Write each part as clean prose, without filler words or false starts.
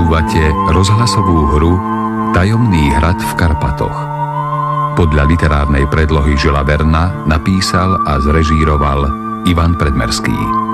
Počúvate rozhlasovú hru Tajomný hrad v Karpatoch. Podľa literárnej predlohy Žila Verna napísal a zrežíroval Ivan Predmerský.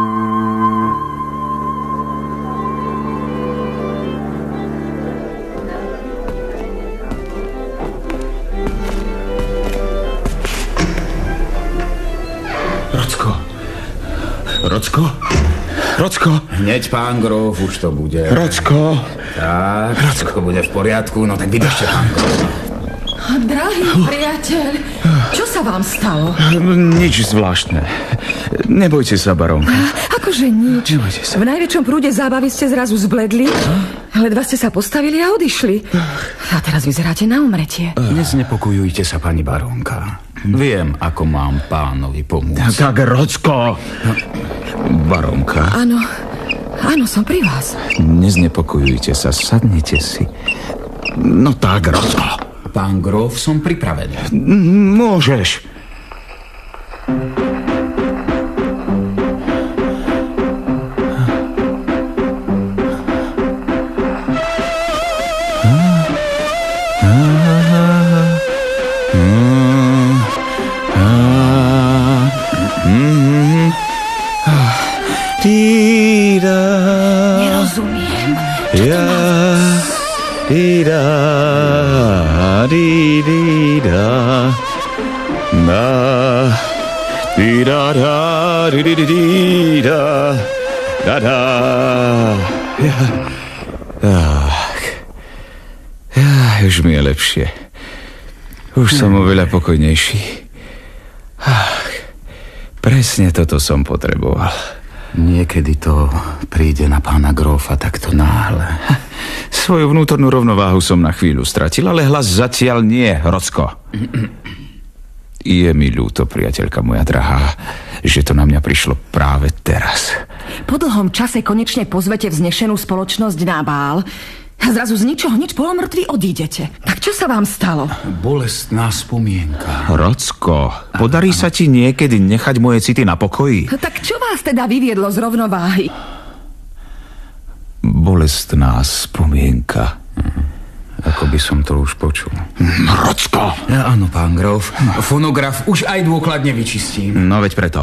Rocko. Hneď, pán Grof, už to bude. Rocko. Tak, všetko bude v poriadku, no tak vydržte, pán Grof. Drahý priateľ, čo sa vám stalo? Nič zvláštne. Nebojte sa, barónka. Akože nič. Nebojte sa. V najväčšom prúde zábavy ste zrazu zbledli, ledva ste sa postavili a odišli. A teraz vyzeráte na umretie. Neznepokojujte sa, pani barónka. Viem, ako mám pánovi pomôcť. Tak, Rocko. Barónka. Áno, som pri vás. Neznepokojujte sa, sadnite si. No tak, Rocko. Pán Grof, som pripravený. Môžeš. Nerozumiem. Už mi je lepšie. Už som oveľa pokojnejší. Presne toto som potreboval. Niekedy to príde na pána Grofa takto náhle. Svoju vnútornú rovnováhu som na chvíľu stratil, ale hlas zatiaľ nie, Rocko. Je mi ľúto, priateľka moja drahá, že to na mňa prišlo práve teraz. Po dlhom čase konečne pozvete vznešenú spoločnosť na bál a zrazu z ničoho nič polomrtví odídete. Tak čo sa vám stalo? Bolestná spomienka. Rocko, podarí sa ti niekedy nechať moje city na pokoji? Tak čo vás teda vyviedlo z rovnováhy? Bolestná spomienka. Ako by som to už počul. Rocko! Áno, pán Grof. Fonograf už aj dôkladne vyčistím. No veď preto.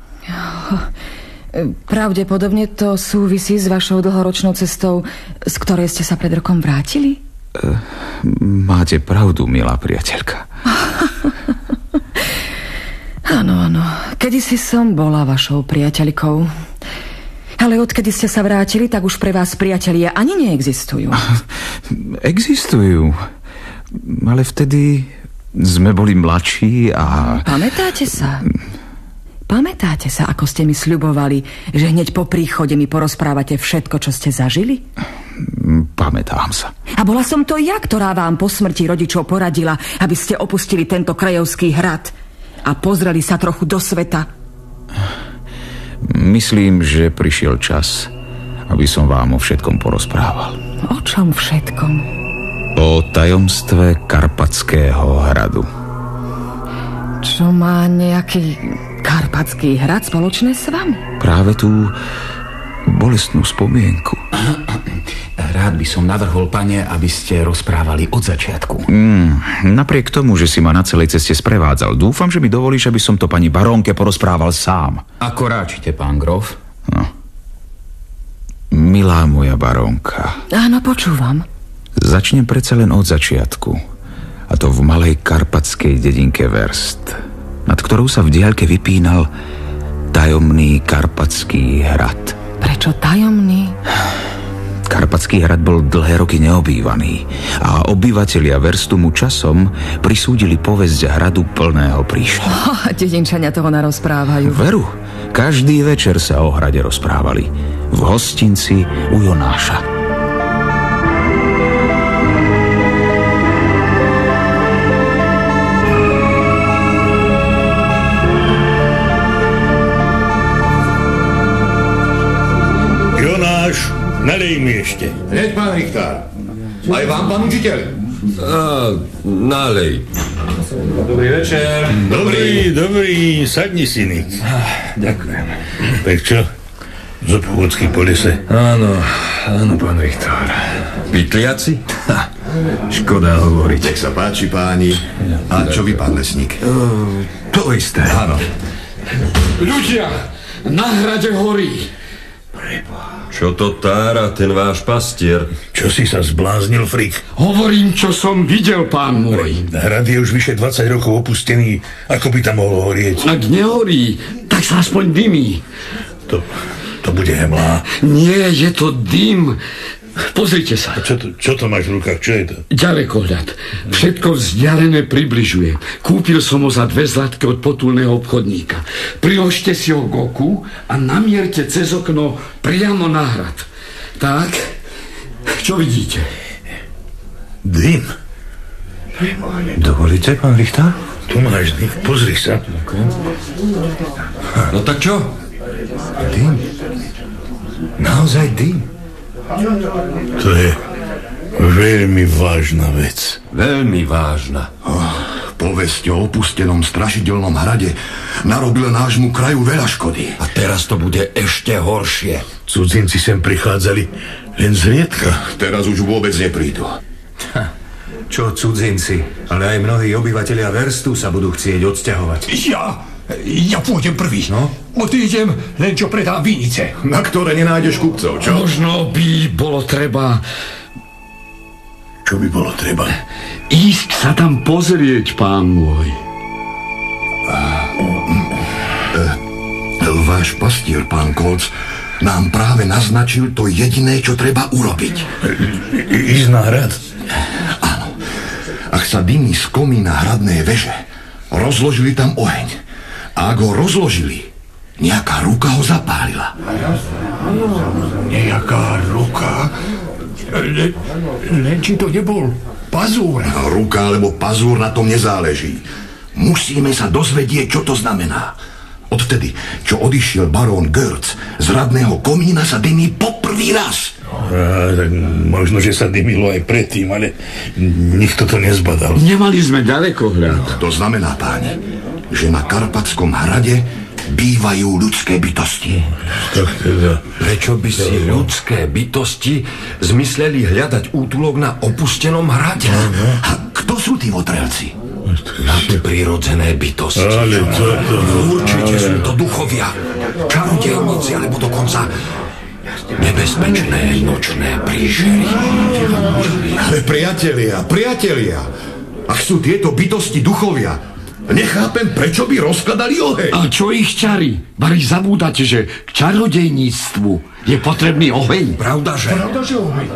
Pravdepodobne to súvisí s vašou dlhoročnou cestou, z ktorej ste sa pred rokom vrátili? Máte pravdu, milá priateľka. Áno. Kedysi som bola vašou priateľkou. Ale odkedy ste sa vrátili, tak už pre vás priatelia ani neexistujú. Existujú. Ale vtedy sme boli mladší a... Pamätáte sa? Pamätáte sa, ako ste mi sľubovali, že hneď po príchode mi porozprávate všetko, čo ste zažili? Pamätám sa. A bola som to ja, ktorá vám po smrti rodičov poradila, aby ste opustili tento krajovský hrad a pozreli sa trochu do sveta. Myslím, že prišiel čas, aby som vám o všetkom porozprával. O čom všetkom? O tajomstve Karpatského hradu. Čo má nejaký Karpatský hrad spoločné s vami? Práve tú bolestnú spomienku. Rád by som navrhol, pane, aby ste rozprávali od začiatku. Napriek tomu, že si ma na celej ceste sprevádzal, dúfam, že mi dovolíš, aby som to pani barónke porozprával sám. Ako ráčite, pán Grof. No. Milá moja barónka. Áno, počúvam. Začnem predsa len od začiatku. A to v malej karpatskej dedinke Verst, nad ktorou sa v diaľke vypínal tajomný Karpatský hrad. Prečo tajomný? Karpatský hrad bol dlhé roky neobývaný a obyvatelia Verstu mu časom prisúdili povesť hradu plného príšera. Dedinčania toho narozprávajú. Veru, každý večer sa o hrade rozprávali. V hostinci u Jonáša. Nalej mi ešte. Hneď, pán Richtár. Aj vám, pán učiteľ. Nalej. Dobrý večer. Dobrý, sadni si, Nick. Ďakujem. Tak čo? Z obchôdzky po lese. Áno, pán Richter. Pytliaci? Škoda hovoriť. Nech sa páči, páni. A čo vy, pán lesník? To isté. Áno. Ľudia, na hrade horí. Čo to tára, ten váš pastier? Čo si sa zbláznil, Frik? Hovorím, čo som videl, pán môj. Hrad je už vyše 20 rokov opustený. Ako by tam mohlo horieť? Ak nehorí, tak sa aspoň dymí. To bude hemlá. Nie, je to dym. Pozrite sa. Čo to máš v rukách? Čo je to? Ďalekohľad. Všetko vzdialené približuje. Kúpil som ho za 2 zlatky od potulného obchodníka. Priložte si ho k oku a namierte cez okno priamo na hrad. Tak, čo vidíte? Dym. Dovolíte, pán Richter? Tu máš dym. Pozri sa. No tak čo? Dym. Naozaj dym. To je veľmi vážna vec. Veľmi vážna. Povesť o opustenom strašidelnom hrade narobila nášmu kraju veľa škody. A teraz to bude ešte horšie. Cudzinci sem prichádzali len zriedka. Teraz už vôbec neprídu. Čo cudzinci, ale aj mnohí obyvatelia Verstu sa budú chcieť odsťahovať. Ja pôjdem prvý. No? Odídem, len čo predám vinice. Na ktoré nenájdeš kupcov, čo? Možno by bolo treba... Čo by bolo treba? Ísť sa tam pozrieť, pán môj. Váš pastier, pán Kolc, nám práve naznačil to jediné, čo treba urobiť. Ísť na hrad? Áno. Ak sa dymí z komína hradnej veže, rozložili tam oheň. A ak ho rozložili, nejaká ruka ho zapálila. Nejaká ruka? Len či to nebol pazúr? Ruka alebo pazúr, na tom nezáleží. Musíme sa dozvedieť, čo to znamená. Odvtedy, čo odišiel barón Görz, z hradného komína sa dymí poprvý raz. Tak možno, že sa dymilo aj predtým, ale nikto to nezbadal. Nemali sme ďalekohľad. To znamená, páni, že na Karpatskom hrade bývajú ľudské bytosti. Tak teda... Prečo by si ľudské bytosti zmysleli hľadať útulok na opustenom hrade? A kto sú tí votrelci? Nadprirodzené bytosti. Ale toto... Určite sú to duchovia, čarodejníci, alebo dokonca nebezpečné nočné príšery. Ale priatelia, ak sú tieto bytosti duchovia, nechápem, prečo by rozkladali oheň. A čo ich čarí? Bari zabúdate, že k čarodejníctvu je potrebný oheň. Pravda, že? oheň.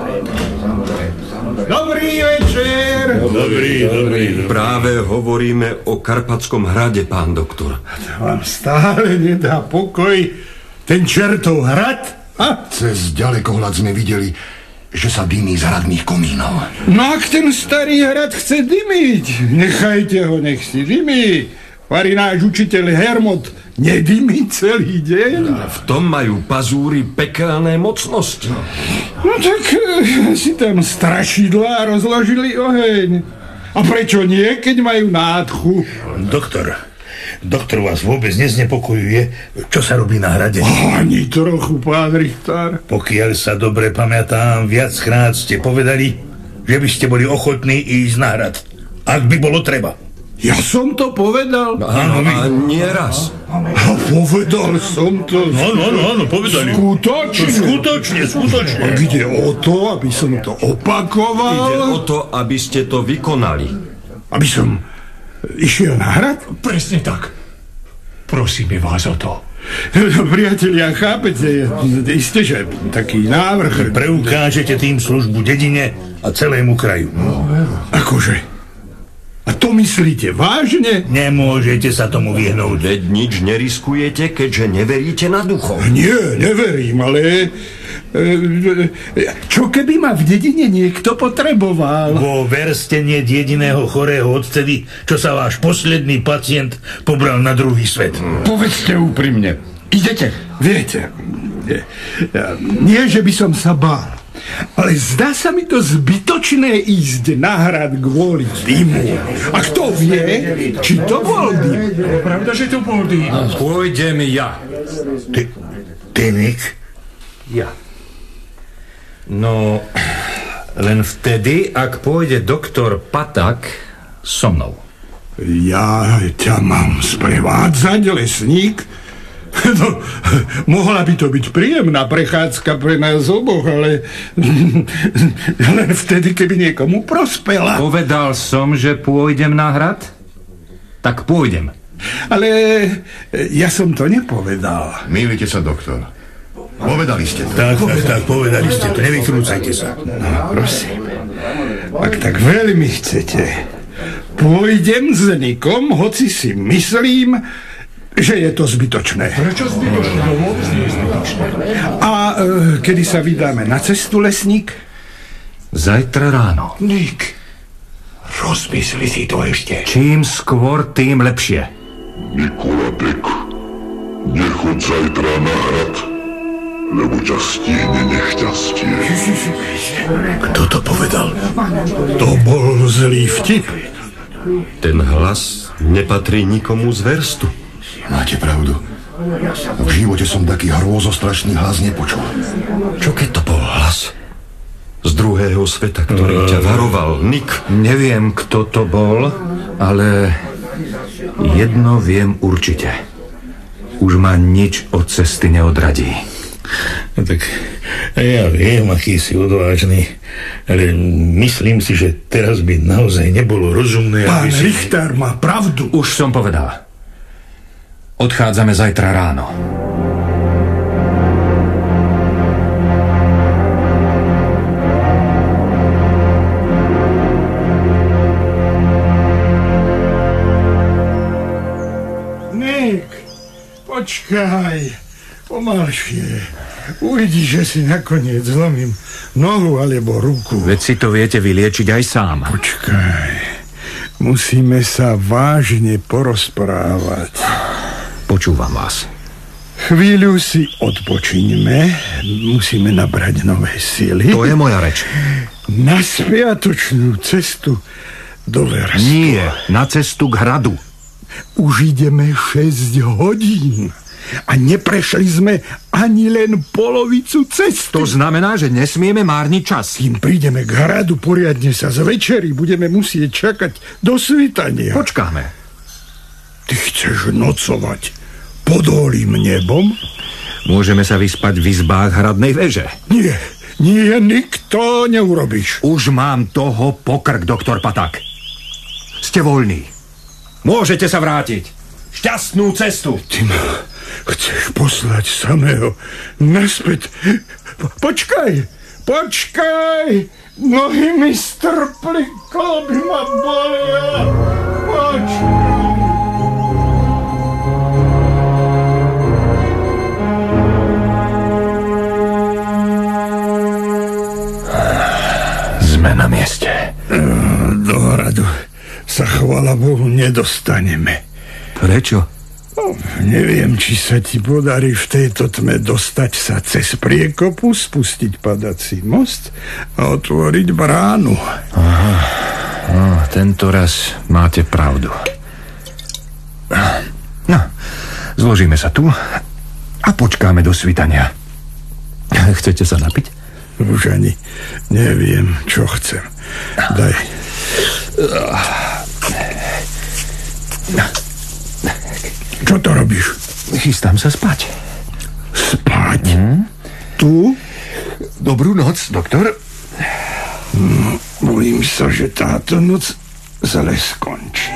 Dobrý večer. Dobrý. Práve hovoríme o Karpatskom hrade, pán doktor. Vám stále nedá pokoj ten čertov hrad? Cez ďalekohľad sme videli, že sa dymí z hradných komínov. No ak ten starý hrad chce dymiť, nechajte ho, nech si dymí. Varí náš učiteľ Hermod nedymí celý deň. V tom majú pazúry pekelné mocnosti. No tak si tam strašidlá rozložili oheň. A prečo nie, keď majú nádchu? Doktor vás vôbec neznepokojuje, čo sa robí na hrade? Ani trochu, pán Richter. Pokiaľ sa dobre pamätám, viackrát ste povedali, že by ste boli ochotní ísť na hrad. Ak by bolo treba. Ja som to povedal. Áno, a nie raz. Povedal som to. Áno, povedali. Skutočne. Ak ide o to, aby som to opakoval. Ide o to, aby ste to vykonali. Aby som išiel na hrad? Presne tak. Prosíme vás o to. Priatelia, chápete, isté, že taký návrh... Preukážete tým službu dedine a celému kraju. Akože? A to myslíte vážne? Nemôžete sa tomu vyhnúť. Veď nič neriskujete, keďže neveríte na duchov. Nie, neverím, ale... Čo keby ma v dedine niekto potreboval? Vo Verste nie jediného chorého odtedy, čo sa váš posledný pacient pobral na druhý svet. Povedzte úprimne. Idete? Viete, nie, že by som sa bál, ale zdá sa mi to zbytočné ísť na hrad kvôli dymu. A kto vie, či to bol dym? Je pravda, že to bol dym. Pôjdem ja. Ty Ty, Nick? Ja. No, len vtedy, ak pôjde doktor Patak so mnou. Ja ťa mám sprevádzať, lesník? No, mohla by to byť príjemná prechádzka pre nás oboch, ale len vtedy, keby niekomu prospela. Povedal som, že pôjdem na hrad? Tak pôjdem. Ale ja som to nepovedal. Mýlite sa, doktor. Povedali ste to. Tak, povedali ste to. Nevykrúcajte sa. No, prosím. Ak tak veľmi chcete, pôjdem s Nikom, hoci si myslím, že je to zbytočné. Prečo zbytočné? A kedy sa vydáme na cestu, lesník? Zajtra ráno. Nick, rozmysli si to ešte. Čím skôr, tým lepšie. Nikolatek, nechoď zajtra na hrad, lebo ťa stihne nešťastie. Kto to povedal? To bol zlý vtip. Ten hlas nepatrí nikomu z verstu. Máte pravdu. V živote som taký hrôzostrašný hlas nepočul. Čo keď to bol hlas z druhého sveta, ktorý ťa varoval, Nick? Neviem, kto to bol, ale jedno viem určite. Už ma nič od cesty neodradí. No tak ja viem, aký si odvážny, ale myslím si, že teraz by naozaj nebolo rozumné, Pán aby si... Richter má pravdu. Už som povedal. Odchádzame zajtra ráno. Nick, počkaj. Pomalšie. Uvidíš, že si nakoniec zlomím nohu alebo ruku. Veď si to viete vyliečiť aj sám. Počkaj. Musíme sa vážne porozprávať. Počúvam vás. Chvíľu si odpočiňme. Musíme nabrať nové síly. To je moja reč. Na sviatočnú cestu do Verstu. Nie, na cestu k hradu. Už ideme 6 hodín. A neprešli sme ani len polovicu cesty. To znamená, že nesmieme márniť čas. Kým prídeme k hradu, poriadne sa zvečeri, budeme musieť čakať do svitania. Počkáme. Ty chceš nocovať pod holým nebom? Môžeme sa vyspať v izbách hradnej veže. Nie, nikto neurobíš. Už mám toho pokrk, doktor Patak. Ste voľní. Môžete sa vrátiť. Šťastnú cestu. Ty ma chceš poslať samého naspäť. Počkaj. Nohy mi strpli, kloby ma bolia. Počkaj. Sme na mieste. Do hradu sa, chvála Bohu, nedostaneme. Prečo? Neviem, či sa ti podarí v tejto tme dostať sa cez priekopu, spustiť padací most a otvoriť bránu. Aha, no, tento raz máte pravdu. No, zložíme sa tu a počkáme do svitania. Chcete sa napiť? Už ani neviem, čo chcem. Daj. Čo to robíš? Chystám sa spať. Spať? Tu? Dobrú noc, doktor. Bojím sa, že táto noc zle skončí.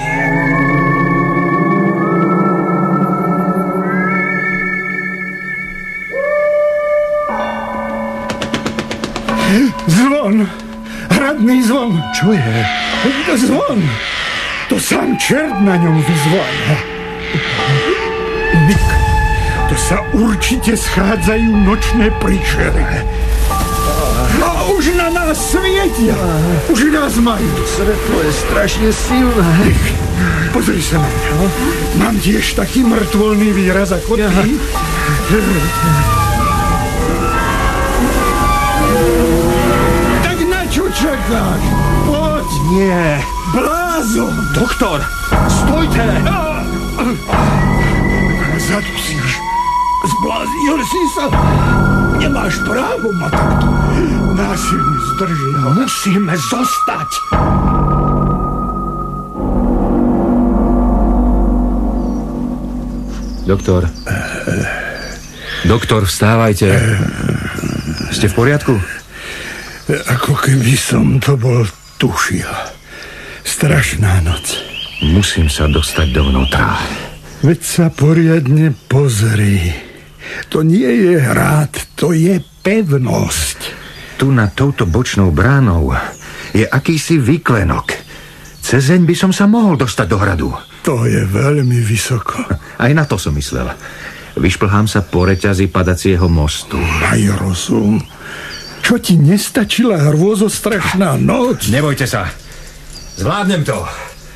Zvon! Hradný zvon! Čo je? Zvon! To sám čert na ňom vyzváňa. Nick, to sa určite schádzajú nočné príšery. A už na nás svietia. Už nás majú. Svetlo je strašne silné. Pozri sa na mňa. Mám tiež taký mŕtvolný výraz ako ty. Tak na čo čakáš? Poď. Nie. Blázon. Doktor, stojte. Zadusíš. Zblázníš Opil si sa? Nemáš právo ma takto násilne zdržiavať. Musíme zostať. Doktor, vstávajte. Ste v poriadku? Ako keby som to bol tušil. Strašná noc. Musím sa dostať dovnútra. Veď sa poriadne pozri. To nie je hrad, to je pevnosť. Tu nad touto bočnou bránou je akýsi výklenok. Cezeň by som sa mohol dostať do hradu. To je veľmi vysoko. Aj na to som myslel. Vyšplhám sa po reťazi padacieho mostu. Maj rozum. Čo ti nestačila hrôzostrašná noc? Nebojte sa. Zvládnem to.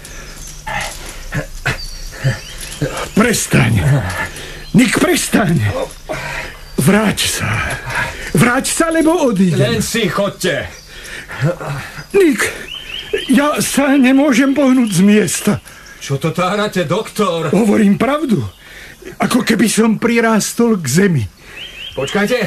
Prestaň. Nick, prestaň. Vráť sa, lebo odídem. Len si chodte. Nick, ja sa nemôžem pohnúť z miesta. Čo to tárate, doktor? Hovorím pravdu. Ako keby som prirástol k zemi. Počkajte.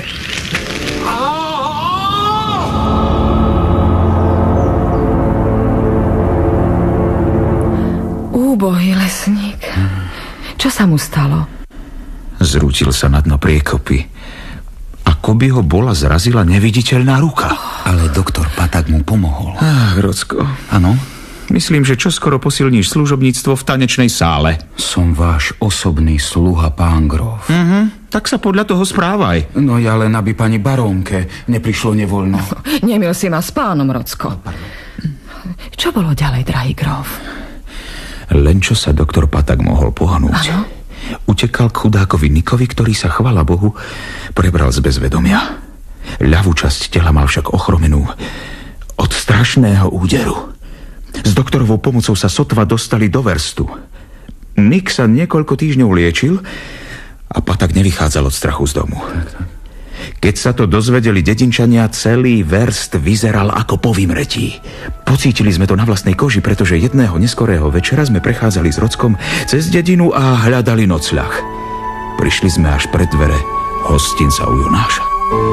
Úbohý lesník. Čo sa mu stalo? Zrútil sa na dno priekopy. Ako by ho bola zrazila neviditeľná ruka. Ale doktor Patak mu pomohol. Rocko. Áno? Myslím, že čoskoro posilníš služobníctvo v tanečnej sále. Som váš osobný sluha, pán Grof. Tak sa podľa toho správaj. No ja len, aby pani barónke neprišlo nevoľno. Nemil si ma s pánom, Rocko. Čo bolo ďalej, drahý Grof? Len čo sa doktor Patak mohol pohnúť. Áno? Utekal k chudákovi Nikovi, ktorý sa, chvala Bohu, prebral z bezvedomia. Ľavú časť tela mal však ochromenú od strašného úderu. S doktorovou pomocou sa sotva dostali do verstu. Nick sa niekoľko týždňov liečil a Patak nevychádzal od strachu z domu. Keď sa to dozvedeli dedinčania, celý verst vyzeral ako po vymretí. Pocítili sme to na vlastnej koži, pretože jedného neskorého večera sme prechádzali s Rockom cez dedinu a hľadali nocľah. Prišli sme až pred dvere hostinca u Jonáša.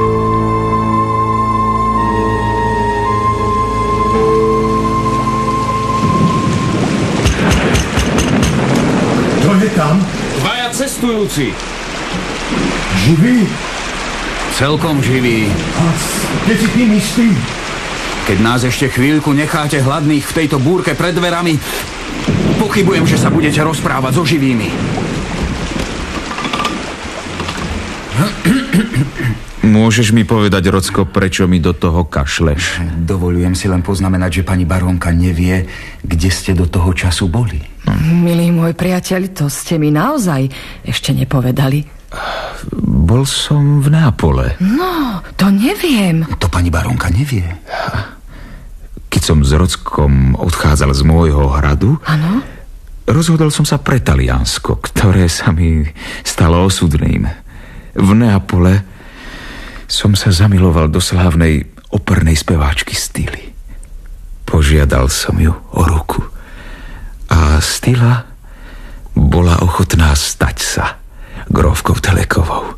Kto je tam? Dvaja cestujúci. Živý? Celkom živý. A ste si tým istý? Keď nás ešte chvíľku necháte hladných v tejto búrke pred dverami, pochybujem, že sa budete rozprávať so živými. Môžeš mi povedať, Rocko, prečo mi do toho kašleš? Dovolujem si len poznamenať, že pani barónka nevie, kde ste do toho času boli. Milý môj priateľ, to ste mi naozaj ešte nepovedali. Bol som v Neapole. No, to neviem. To pani barónka nevie. Keď som s Rockom odchádzal z môjho hradu, Áno? rozhodol som sa pre Taliansko, ktoré sa mi stalo osudným. V Neapole som sa zamiloval do slávnej opernej speváčky Stily. Požiadal som ju o ruku a Stila bola ochotná stať sa grófkou Telekovou.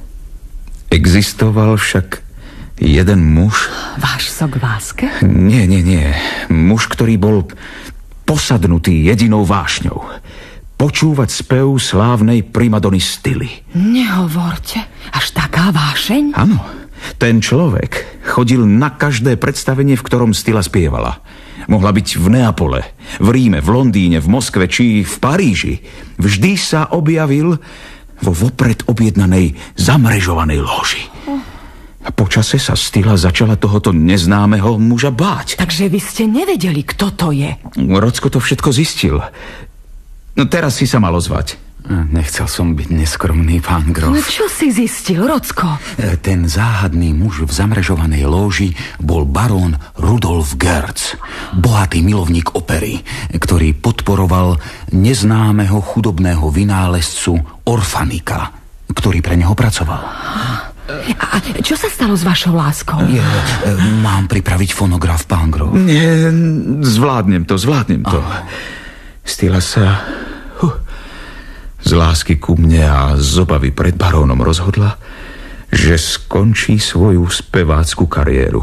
Existoval však jeden muž... Váš sok v láske? Nie. Muž, ktorý bol posadnutý jedinou vášňou. Počúvať spev slávnej primadony Stily. Nehovorte. Až taká vášeň? Áno. Ten človek chodil na každé predstavenie, v ktorom Stila spievala. Mohla byť v Neapole, v Ríme, v Londýne, v Moskve či v Paríži. Vždy sa objavil vo vopred objednanej zamrežovanej loži. A počase sa Stila začala tohoto neznámeho muža báť. Takže vy ste nevedeli, kto to je? Rocko to všetko zistil. No teraz si sa mal ozvať. Nechcel som byť neskromný, pán Grof. No čo si zistil, Rocko? Ten záhadný muž v zamrežovanej lóži bol barón Rudolf Gerz, bohatý milovník opery, ktorý podporoval neznámeho chudobného vynálezcu Orfanika, ktorý pre neho pracoval. A čo sa stalo s vašou láskou? Mám pripraviť fonograf, pán Grof? Nie, zvládnem to. Stila sa... lásky ku mne a z obavy pred barónom rozhodla, že skončí svoju spevácku kariéru.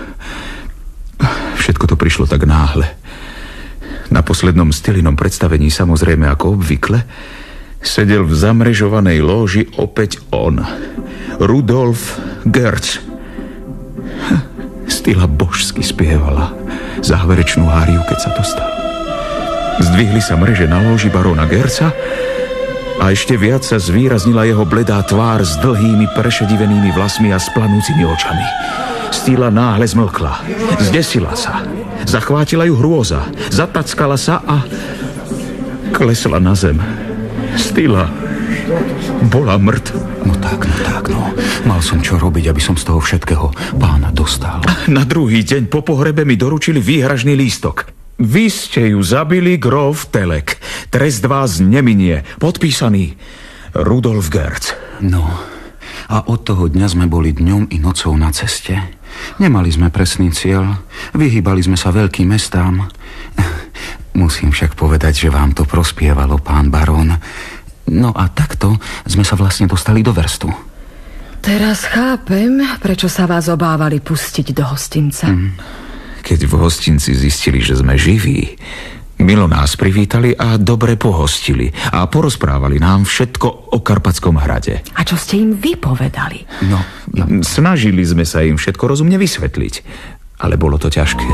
Všetko to prišlo tak náhle. Na poslednom Stylinom predstavení, samozrejme ako obvykle, sedel v zamrežovanej lóži opäť on, Rudolf Gerz. Styla božsky spievala záverečnú áriu, keď sa dostal. Zdvihli sa mreže na lóži baróna Gerza a ešte viac sa zvýraznila jeho bledá tvár s dlhými prešedivenými vlasmi a splanúcimi očami. Styla náhle zmlkla, zdesila sa, zachvátila ju hrôza, zatackala sa a klesla na zem. Styla bola mŕtva. No tak. Mal som čo robiť, aby som z toho všetkého pána dostal. Na druhý deň po pohrebe mi doručili výhražný lístok. Vy ste ju zabili, Grof Telek. Trest vás neminie. Podpísaný Rudolf Gerz. No, a od toho dňa sme boli dňom i nocou na ceste. Nemali sme presný cieľ, vyhýbali sme sa veľkým mestám. Musím však povedať, že vám to prospievalo, pán barón. No a takto sme sa vlastne dostali do Verstu. Teraz chápem, prečo sa vás obávali pustiť do hostinca. Keď v hostinci zistili, že sme živí, milo nás privítali a dobre pohostili a porozprávali nám všetko o Karpatskom hrade. A čo ste im vypovedali? No, snažili sme sa im všetko rozumne vysvetliť, ale bolo to ťažké.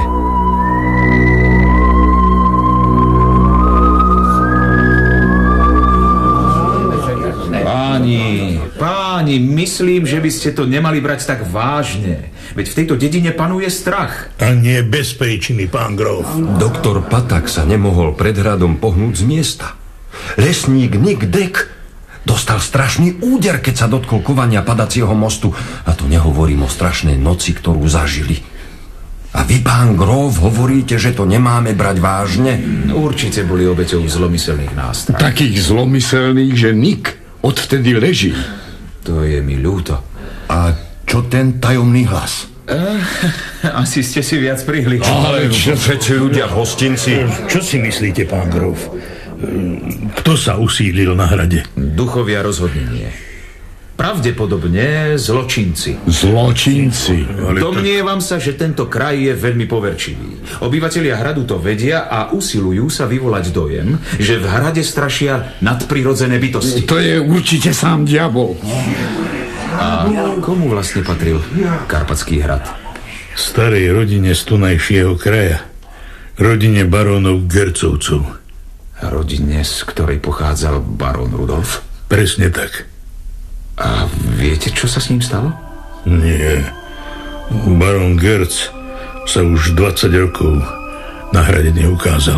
Páni, myslím, že by ste to nemali brať tak vážne. Veď v tejto dedine panuje strach. A nie bez príčiny, pán Grof. Doktor Patak sa nemohol pred hradom pohnúť z miesta. Lesník Nick Deck dostal strašný úder, keď sa dotkol kovania padacieho mostu. A to nehovorím o strašnej noci, ktorú zažili. A vy, pán Grof, hovoríte, že to nemáme brať vážne? Určite boli obeťou zlomyselných nástrahov. Takých zlomyselných, že Nick odvtedy leží. To je mi ľúto. A čo ten tajomný hlas? Asi ste si viac prihli. Ale čo všetci ľudia v hostinci? Čo si myslíte, pán Grof? Kto sa usídlil na hrade? Duchovia rozhodne nie. Pravdepodobne zločinci. Zločinci? Domnievam sa, že tento kraj je veľmi poverčivý. Obyvatelia hradu to vedia a usilujú sa vyvolať dojem, že v hrade strašia nadprirodzené bytosti. To je určite sám diabol. A komu vlastne patril Karpatský hrad? Starej rodine z tunajšieho kraja. Rodine barónov Gercovcov. Rodine, z ktorej pochádzal barón Rudolf? Presne tak. A viete, čo sa s ním stalo? Nie. Barón Gerz sa už 20 rokov na hrade neukázal.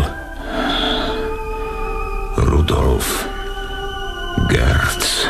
Rudolf Gerz.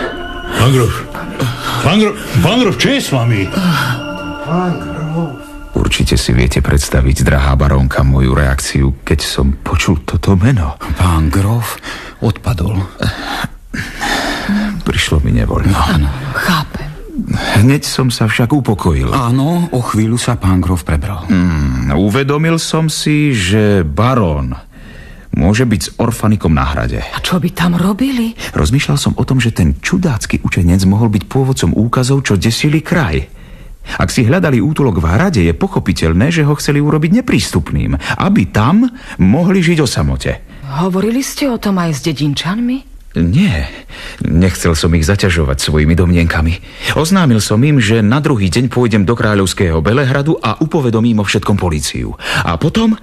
Pán Grof, čo je s vami? Pán Grof. Určite si viete predstaviť, drahá barónka, moju reakciu, keď som počul toto meno. Pán Grof odpadol. Prišlo mi nevoľno. Áno, chápem. Hneď som sa však upokojil. Áno, o chvíľu sa pán Grof prebral. Uvedomil som si, že barón môže byť s orfanikom na hrade. A čo by tam robili? Rozmýšľal som o tom, že ten čudácky učenec mohol byť pôvodcom úkazov, čo desili kraj. Ak si hľadali útulok v hrade, je pochopiteľné, že ho chceli urobiť neprístupným, aby tam mohli žiť o samote. Hovorili ste o tom aj s dedinčanmi? Nie, nechcel som ich zaťažovať svojimi domnienkami. Oznámil som im, že na druhý deň pôjdem do kráľovského Belehradu a upovedomím o všetkom políciu. A potom...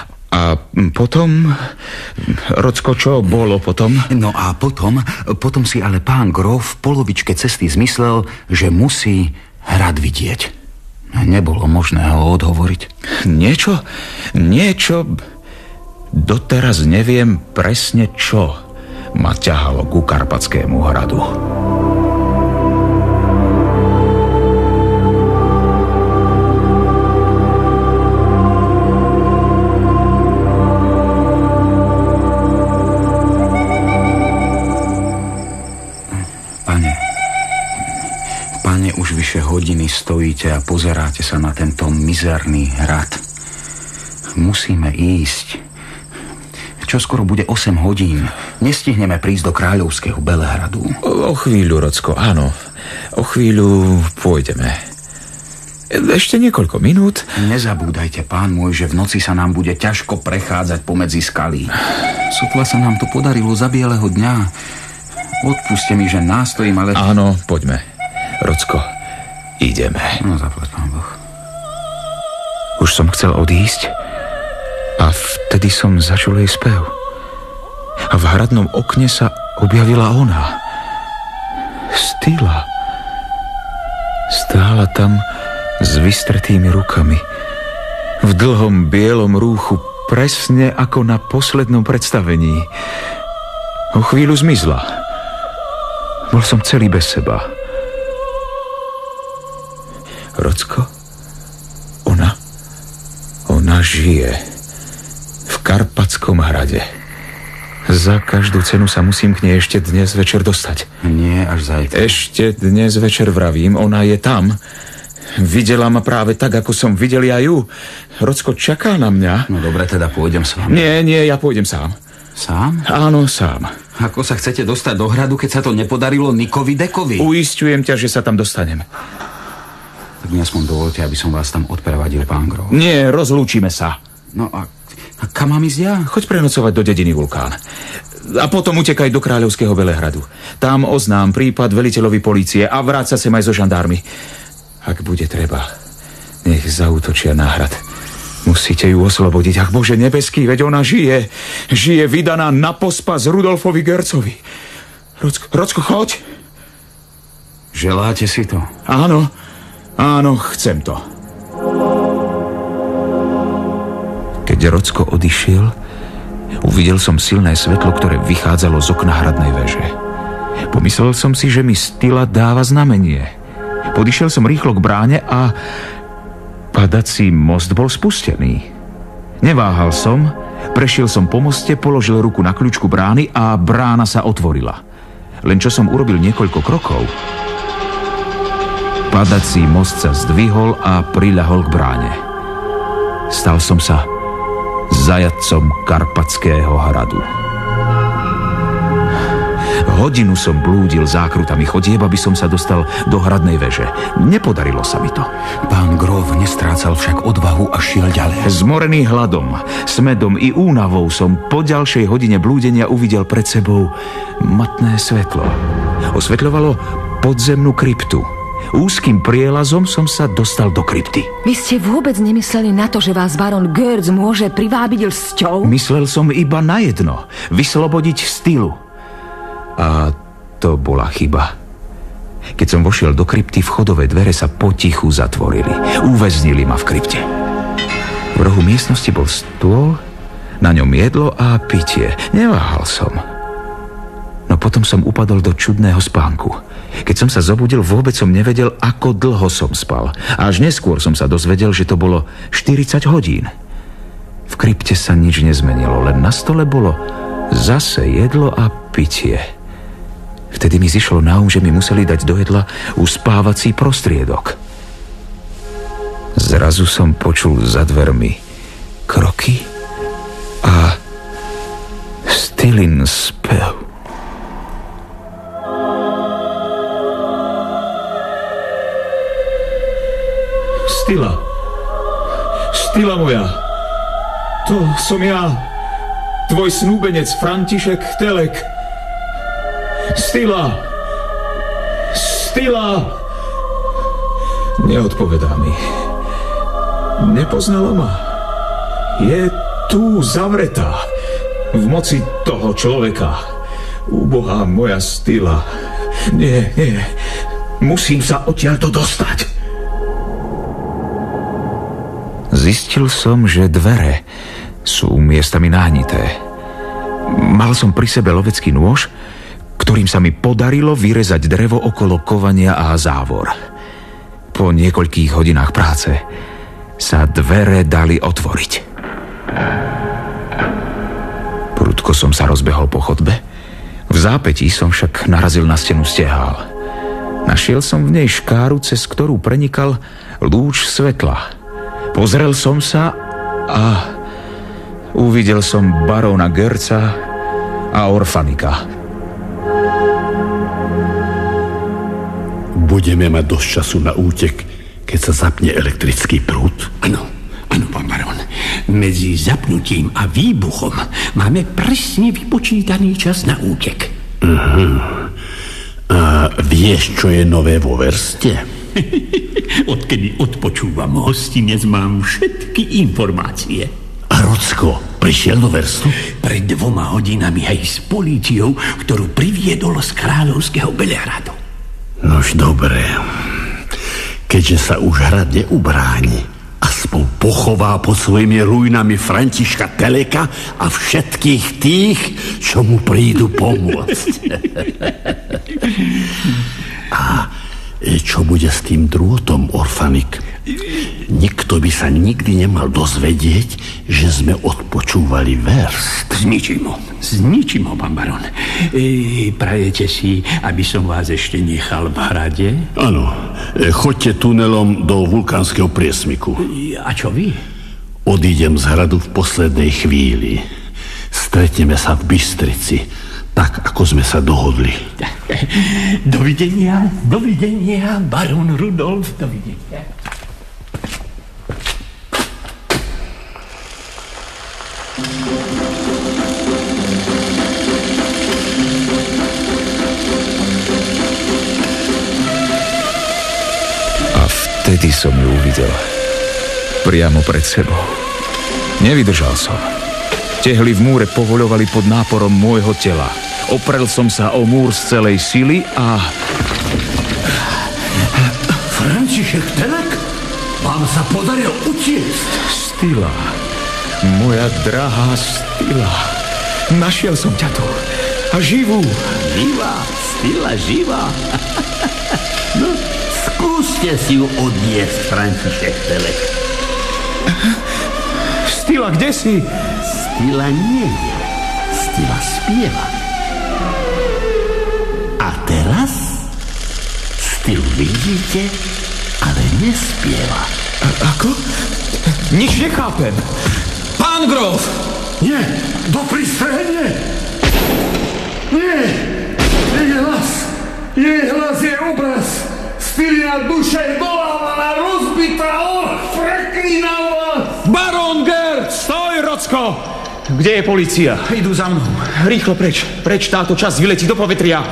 Rocko, čo bolo potom? No a potom si ale pán Grof v polovičke cesty zmyslel, že musí hrad vidieť. Nebolo možné ho odhovoriť. Niečo... Doteraz neviem presne čo ma ťahalo ku Karpatskému hradu. Pane, už vyše hodiny stojíte a pozeráte sa na tento mizerný hrad. Musíme ísť. čoskoro bude 8 hodín. Nestihneme prísť do kráľovského Belehradu. O chvíľu, Rocko, áno. O chvíľu pôjdeme. Ešte niekoľko minút. Nezabúdajte, pán môj, že v noci sa nám bude ťažko prechádzať pomedzi skaly. Sotva sa nám to podarilo za bieleho dňa. Odpuste mi, že nástojím, ale... Áno, poďme. Rocko, ideme. No, zaplať, pán Boh. Už som chcel odísť a vtedy som začul jej spev. A v hradnom okne sa objavila ona. Stila. Stála tam s vystretými rukami. V dlhom bielom rúchu, presne ako na poslednom predstavení. O chvíľu zmizla. Bol som celý bez seba. Rocko? Ona žije v Karpatskom hrade. Za každú cenu sa musím k nej ešte dnes večer dostať. Nie, až zajtra. Ešte dnes večer vravím, ona je tam. Videla ma práve tak, ako som videl ja ju. Rocko čaká na mňa. No dobre, teda pôjdem s vami. Nie, ja pôjdem sám. Sám? Áno, sám. Ako sa chcete dostať do hradu, keď sa to nepodarilo Nikovi Dekovi? Uisťujem ťa, že sa tam dostanem. Tak mi aspoň dovolte, aby som vás tam odprevadil, pán Grov. Nie, rozlúčime sa. No a kam mám ísť ja? Choď prenocovať do dediny Vulkán. A potom utekaj do kráľovského Belehradu. Tam oznám prípad veliteľovi polície a vráť sa sem aj so žandármi. Ak bude treba, nech zaútočia na hrad. Musíte ju oslobodiť. Ach, Bože nebeský, veď ona žije. Žije vydaná na pospas Rudolfovi Gercovi. Rocko, choď. Želáte si to? Áno, chcem to. Keď Rocko odišiel, uvidel som silné svetlo, ktoré vychádzalo z okna hradnej veže. Pomyslel som si, že mi Stila dáva znamenie. Podišiel som rýchlo k bráne a padací most bol spustený. Neváhal som, prešiel som po moste, položil ruku na kľúčku brány a brána sa otvorila. Len čo som urobil niekoľko krokov, padací most sa zdvihol a priľahol k bráne. Stal som sa zajatcom Karpatského hradu. Hodinu som blúdil zákrutami chodieb, aby som sa dostal do hradnej veže. Nepodarilo sa mi to. Pán Grov nestrácal však odvahu a šiel ďalej. Zmorený hladom, smedom i únavou som po ďalšej hodine blúdenia uvidel pred sebou matné svetlo. Osvetľovalo podzemnú kryptu. Úzkým prielazom som sa dostal do krypty. Vy ste vôbec nemysleli na to, že vás baron Gerc môže privábiť lsťou? Myslel som iba na jedno. Vyslobodiť Stilu. A to bola chyba. Keď som vošiel do krypty, vchodové dvere sa potichu zatvorili. Uväznili ma v krypte. V rohu miestnosti bol stôl, na ňom jedlo a pitie. Neváhal som. No potom som upadol do čudného spánku. Keď som sa zobudil, vôbec som nevedel, ako dlho som spal. A až neskôr som sa dozvedel, že to bolo 40 hodín. V krypte sa nič nezmenilo, len na stole bolo zase jedlo a pitie. Vtedy mi zišlo na že mi museli dať do jedla uspávací prostriedok. Zrazu som počul za dvermi kroky a Stilin spev. Stila moja, to som ja, tvoj snúbenec František Telek. Stila! Neodpovedá mi. Nepoznala ma. Je tu zavretá v moci toho človeka. Úbohá moja Stila. Nie, musím sa odtiaľto dostať. Zistil som, že dvere sú miestami nahnité. Mal som pri sebe lovecký nôž, ktorým sa mi podarilo vyrezať drevo okolo kovania a závor. Po niekoľkých hodinách práce sa dvere dali otvoriť. Prudko som sa rozbehol po chodbe. V zápätí som však narazil na stenu stehál. Našiel som v nej škáru, cez ktorú prenikal lúč svetla. Pozrel som sa a Uvidel som baróna Gerca a Orfanika. Budeme mať dosť času na útek, keď sa zapne elektrický prúd? Áno, pán barón. Medzi zapnutím a výbuchom máme presne vypočítaný čas na útek. A vieš, čo je nové vo Verste? Odkedy odpočúvam hostinec, mám všetky informácie. A Rocko prišiel do Verstu? Pred 2 hodinami aj s políciou, ktorú priviedol z kráľovského Belehradu. Nož dobre. Keďže sa už hrad neubráni, aspoň pochová pod svojimi ruinami Františka Teleka a všetkých tých, čo mu prídu pomôcť. A čo bude s tým drôtom, Orfanik? Nikto by sa nikdy nemal dozvedieť, že sme odpočúvali Verst. Zničím ho, pán barón. Prajete si, aby som vás ešte nechal v hrade? Áno, choďte tunelom do vulkánskeho priesmyku. A čo vy? Odídem z hradu v poslednej chvíli. Stretneme sa v Bystrici, tak ako sme sa dohodli. Dovidenia, barón Rudolf, dovidenia. A vtedy som ju uvidel. Priamo pred sebou. Nevydržal som. Tehly v múre povoľovali pod náporom môjho tela. Oprel som sa o múr z celej sily a... František Telek? Vám sa podarilo utiecť. Stila. Moja drahá Stila. Našiel som ťa tu. A živú. Stila živá. No, skúste si ju odniesť, František Telek. Stila, kde si? Stila nie je. Stila spieva. A teraz Stilu vidíte, ale nespieva. Ako? Nič nechápem. Pán Grof! Nie, do prístrehenie! Nie! Jej hlas je obraz. Stilina duša je dolávaná, rozbitá, preklínam vás! Barón Gerc! Stoj, Rocko! Kde je polícia? Idú za mnou. Rýchlo preč. Preč, táto časť vyletí do povetria.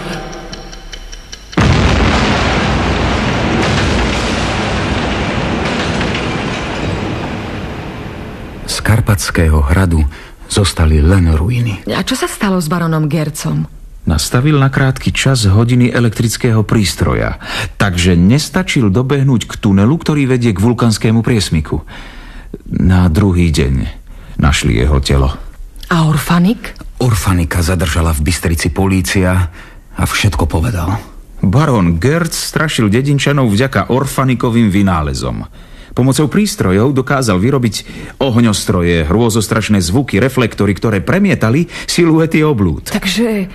Z Karpatského hradu zostali len ruiny. A čo sa stalo s baronom Gercom? Nastavil na krátky čas hodiny elektrického prístroja, takže nestačil dobehnúť k tunelu, ktorý vedie k vulkanskému priesmyku. Na druhý deň našli jeho telo. A Orfanik? Orfanika zadržala v Bystrici polícia a všetko povedal. Barón Gerc strašil dedinčanov vďaka Orfanikovým vynálezom. Pomocou prístrojov dokázal vyrobiť ohňostroje, hrôzostrašné zvuky, reflektory, ktoré premietali siluety oblúd. Takže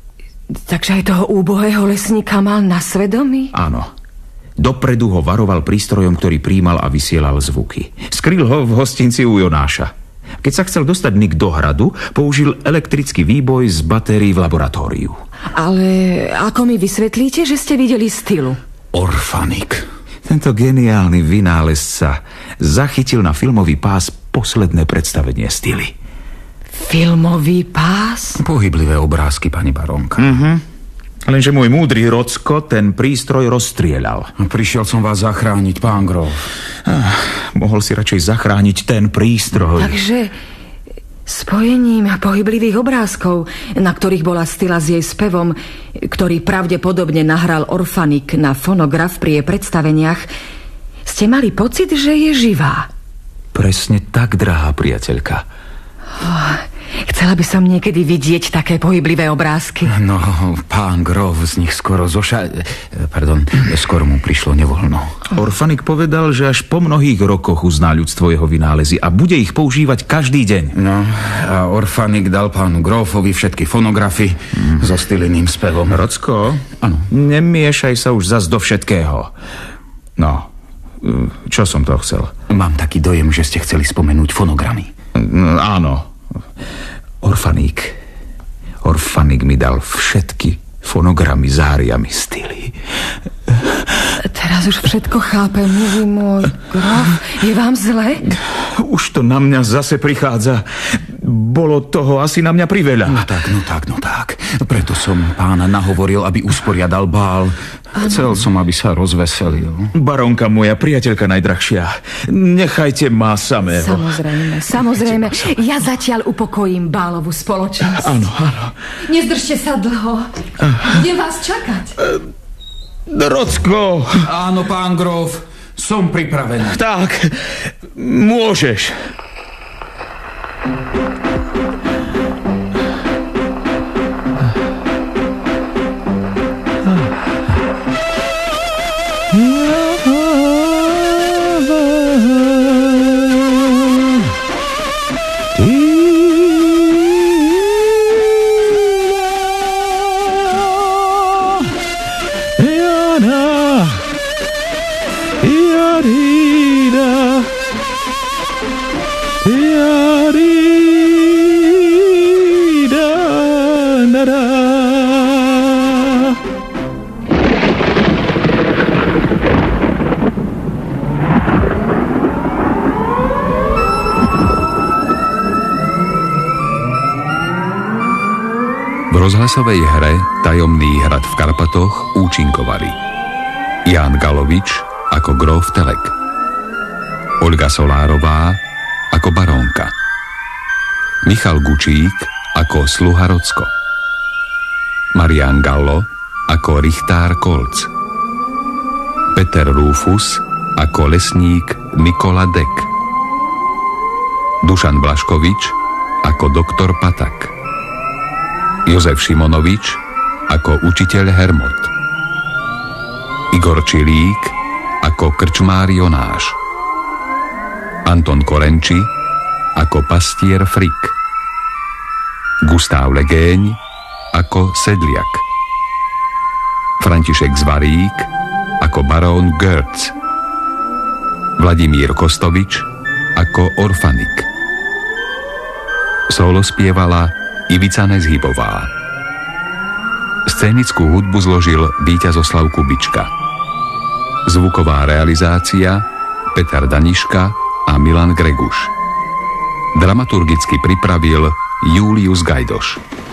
aj toho úbohého lesníka mal na svedomí? Áno. Dopredu ho varoval prístrojom, ktorý prijímal a vysielal zvuky. Skryl ho v hostinci u Jonáša. Keď sa chcel dostať Nick do hradu, použil elektrický výboj z batérií v laboratóriu. Ale ako mi vysvetlíte, že ste videli Stilu? Orfanik. Tento geniálny vynálezca zachytil na filmový pás posledné predstavenie Stily. Filmový pás? Pohyblivé obrázky, pani barónka. Lenže môj múdry Rocko ten prístroj rozstrieľal. Prišiel som vás zachrániť, pán Grof. Mohol si radšej zachrániť ten prístroj. Takže spojením pohyblivých obrázkov, na ktorých bola Stila s jej spevom, ktorý pravdepodobne nahral Orfanik na fonograf pri jej predstaveniach, ste mali pocit, že je živá? Presne tak, drahá priateľka. Chcela by som niekedy vidieť také pohyblivé obrázky. No, pán Grof z nich skoro skoro mu prišlo nevoľno. Orfanik povedal, že až po mnohých rokoch uzná ľudstvo jeho vynálezy a bude ich používať každý deň. No, a Orfanik dal pánu Grofovi všetky fonografy so Stiliným spevom. Rocko, áno. Nemiešaj sa už zas do všetkého. No, čo som to chcel? Mám taký dojem, že ste chceli spomenúť fonogramy. Áno. Orfaník mi dal všetky fonogramy s áriami styly. Teraz už všetko chápem, milý môj grof. Je vám zle? Už to na mňa zase prichádza. Bolo toho asi na mňa priveľa. No tak. Preto som pána nahovoril, aby usporiadal bál. Chcel som, aby sa rozveselil. Barónka moja, priateľka najdrahšia, nechajte ma samého. Samozrejme. Ja zatiaľ upokojím bálovú spoločnosť. Áno. Nezdržte sa dlho. Budem vás čakať. Rocko! Áno, pán grof, som pripravený. Tak, môžeš. V rozhlasovej hre Tajomný hrad v Karpatoch účinkovali Ján Galovič ako gróf Telek, Olga Solárová ako barónka, Michal Gučík ako sluha Rocko, Marián Gallo ako richtár Kolc, Peter Rúfus ako lesník Nikola Dek, Dušan Blaškovič ako doktor Patak, Jozef Šimonovič ako učiteľ Hermot, Igor Čilík ako krčmár Jonáš, Anton Korenči ako pastier Frik, Gustav Legéň ako sedliak, František Zvarík ako barón Görz, Vladimír Kostovič ako orfanik. Solo spievala Ivica Nezhybová. Scénickú hudbu zložil Víťazoslav Kubička. Zvuková realizácia Peter Daniška a Milan Greguš. Dramaturgicky pripravil Julius Gajdoš.